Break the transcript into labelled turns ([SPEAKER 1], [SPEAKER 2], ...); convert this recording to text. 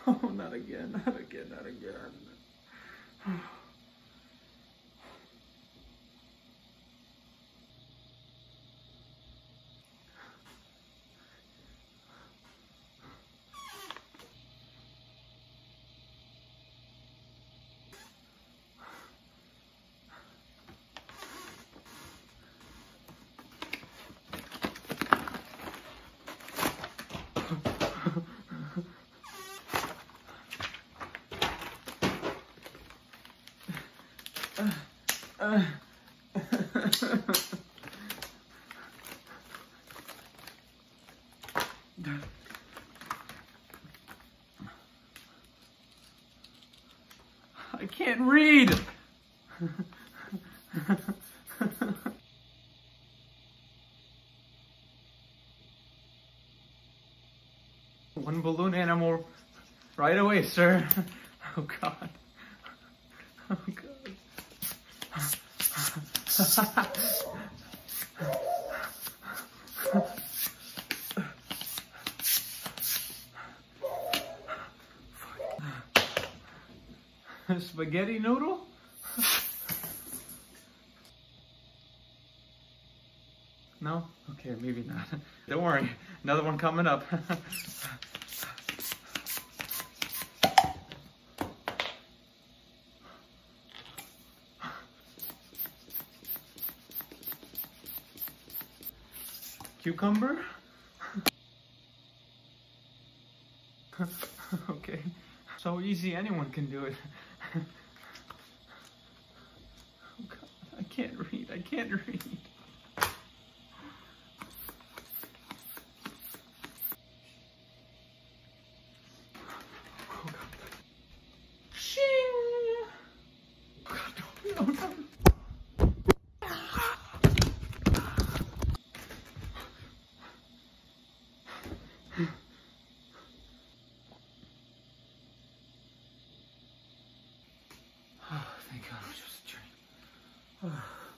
[SPEAKER 1] Oh, not again, not again, not again. I can't read. One balloon animal right away, sir. Oh God. Oh God. Spaghetti noodle? No? Okay, maybe not. Don't worry, another one coming up. Cucumber? Okay, so easy, anyone can do it. Oh God, I can't read, I can't read. Oh God. Shing! Oh God, no, no, no. Oh, thank God, it was just a dream. Oh.